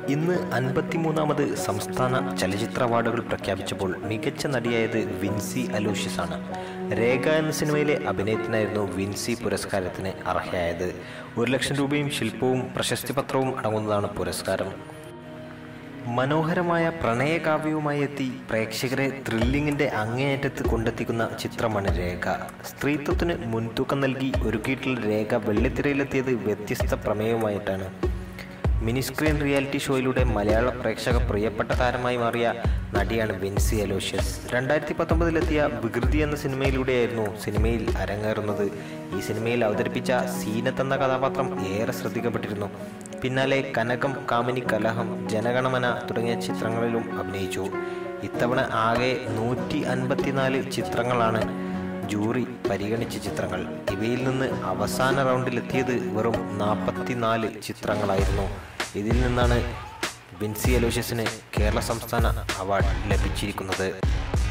ഇന്ന് 53ാമത് സംസ്ഥാന ചലച്ചിത്ര അവാർഡുകൾ പ്രഖ്യാപിച്ചപ്പോൾ മികച്ച നടിയായത് വിൻസി അലോഷ്യസ് ആണ്. രേഖ എന്ന സിനിമയിലെ അഭിനയത്തിനായിരുന്നു വിൻസി പുരസ്കാരത്തിന് അർഹയായത്. 1 ലക്ഷം രൂപയും ശില്പവും പ്രശസ്തിപത്രവും അടങ്ങുന്നതാണ് പുരസ്കാരം. മനോഹരമായ പ്രണയകാവ്യവുമായി എത്തി പ്രേക്ഷകരെ ത്രില്ലിങ്ങിന്റെ അങ്ങേയറ്റത്ത് കൊണ്ടെത്തിക്കുന്ന ചിത്രമാണ് രേഖ. സ്ത്രീത്വത്തിന് മുൻതൂക്കം നൽകി ഒരുക്കിയിട്ടുള്ള രേഖ വെള്ളിത്തിരയിലെത്തിയത് വ്യത്യസ്ത പ്രമേയവുമായിട്ടാണ്. മിനി സ്ക്രീൻ റിയാലിറ്റി ഷോയിലൂടെ മലയാള പ്രേക്ഷക പ്രിയപ്പെട്ട താരമായി മാറിയ നടിയാണ് വിൻസി അലോഷ്യസ്. 2019-ലെത്തിയ വികൃതി എന്ന സിനിമയിലൂടെയായിരുന്നു സിനിമയിൽ അരങ്ങേറുന്നത്. ഈ സിനിമയിൽ അവതരിപ്പിച്ച സീനത്ത് എന്ന കഥാപാത്രം ഏറെ ശ്രദ്ധിക്കപ്പെട്ടിരുന്നു. പിന്നാലെ കനകം, കാമിനി കലഹം, ജനഗണമന തുടങ്ങിയ ചിത്രങ്ങളിലും അഭിനയിച്ചു. ഇത്തവണ ആകെ 154 ചിത്രങ്ങളാണ് ജൂറി പരിഗണിച്ച ചിത്രങ്ങൾ. ഇവയിൽ നിന്ന് അവസാന റൗണ്ടിലെത്തിയത് വെറും 44 ചിത്രങ്ങളായിരുന്നു. ഇതിൽ നിന്നാണ് വിൻസി അലോഷ്യസിന് കേരള സംസ്ഥാന അവാർഡ് ലഭിച്ചിരിക്കുന്നത്.